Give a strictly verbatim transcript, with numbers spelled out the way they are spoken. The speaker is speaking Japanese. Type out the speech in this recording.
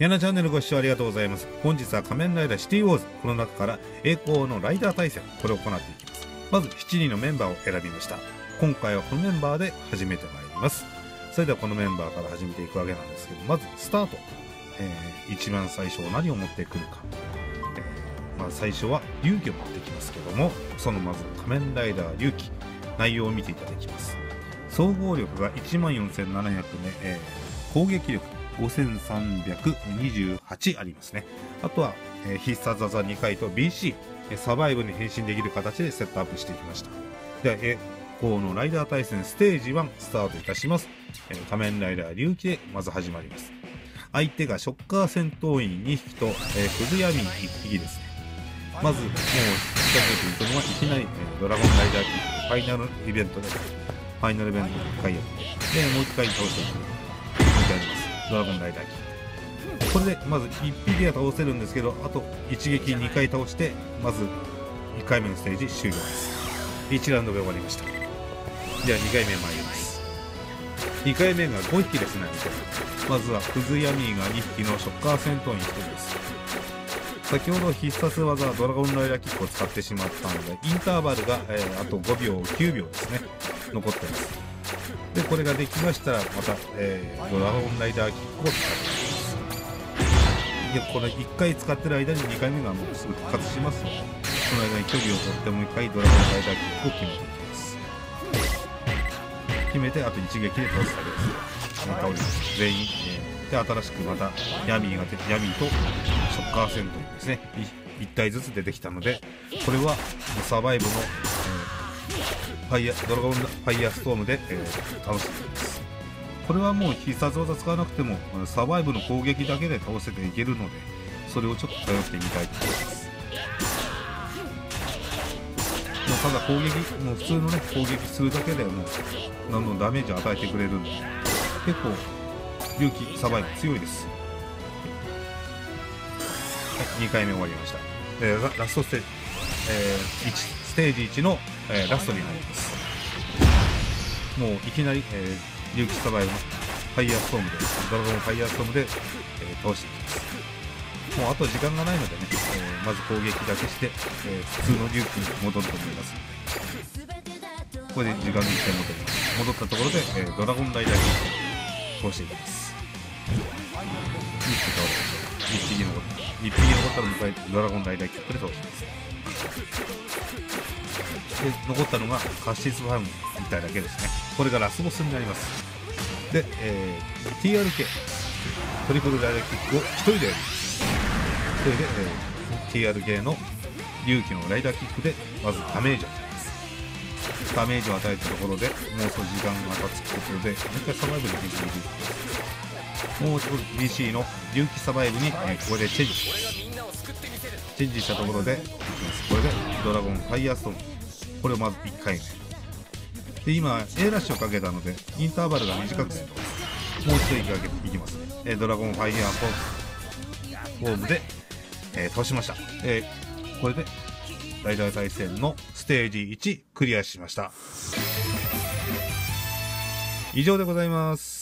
ヤナチャンネルご視聴ありがとうございます。本日は仮面ライダーシティウォーズ、この中から栄光のライダー対戦、これを行っていきます。まずしちにんのメンバーを選びました。今回はこのメンバーで始めてまいります。それではこのメンバーから始めていくわけなんですけど、まずスタート。えー、一番最初何を持ってくるか。えー、まあ最初は龍騎を持ってきますけども、そのまず仮面ライダー龍騎、内容を見ていただきます。総合力が いちまんよんせんななひゃく ね、えー、攻撃力ごせんさんびゃくにじゅうはちありますね。あとは、えー、必殺技にかいと ビーシー、サバイブに変身できる形でセットアップしていきました。では、栄光のライダー対戦ステージワンスタートいたします。えー、仮面ライダー龍騎でまず始まります。相手がショッカー戦闘員にひきと、えー、クズヤミンいっぴきですね。まず、もう、近づいていくのはいきなり、えー、ドラゴンライダーファイナルイベントで、ファイナルイベントのいっかいやって、で、もういっかい倒していく。みたいなます。ドラゴンライダー機。これで、まずいっぴきは倒せるんですけど、あと一撃にかい倒して、まずいっかいめのステージ終了です。いちラウンドが終わりました。ではにかいめ参ります。にかいめがごひきですね。まずはクズヤミーがにひきのショッカー戦闘員ひとりです。先ほど必殺技ドラゴンライダーキックを使ってしまったので、インターバルが、えー、あとごびょうきゅうびょうですね、残ってます。でこれができましたらまた、えー、ドラゴンライダーキックを使っていきます。でこれいっかい使ってる間ににかいめがもうすぐ復活しますので、その間に距離を取ってもういっかいドラゴンライダーキックを決めていきます。決めてあと一撃で倒すだけです。倒れます。全員、えー、で新しくまたヤミーが出て、ヤミーとショッカー戦闘員ですね、いったいずつ出てきたので、これはサバイブの、えー、ファイヤドラゴンファイヤーストームで、えー、倒していきます。これはもう必殺技使わなくてもサバイブの攻撃だけで倒せていけるので、それをちょっと頼ってみたいと思います。もうただ攻撃、もう普通のね攻撃するだけでもうどんどんダメージを与えてくれるんで、結構龍騎サバイブ強いです。はい、にかいめ終わりました。えー、ラストステージ、えー、いちステージいちの、えー、ラストになります。もういきなり、えー、龍騎サバイブのファイヤーストームで、ドラゴンファイヤーストームで、えー、倒していきます。もうあと時間がないのでね、えー、まず攻撃だけして、えー、普通の龍騎に戻ると思いますので、これで時間にいって戻ります。戻ったところで、えー、ドラゴンライダーキックを倒していきます。にひき倒れました。いっぴき残った。いっぴき残ったらもう一回ドラゴンライダーキックで倒します。で残ったのがカシスファームみたいだけですね。これがラスボスになります。で、えー、ティーアールケー トリプルライダーキックをひとりでやります。それで、えー、ティーアールケー の龍騎のライダーキックでまずダメージを与えます。ダメージを与えたところでもう少し時間が経つところでもう一回サバイブに変身できる。もう一つ ビーシー の龍騎サバイブに、えー、ここでチェンジします。チェンジしたところでいきます。これでドラゴンファイヤーストーム、これをまずいっかいめで、今 A ラッシュをかけたのでインターバルが短くするともう一息かけていきますね。えー、ドラゴンファイヤーフォームで、えー、倒しました。えー、これでライダー対戦のステージいちクリアしました。以上でございます。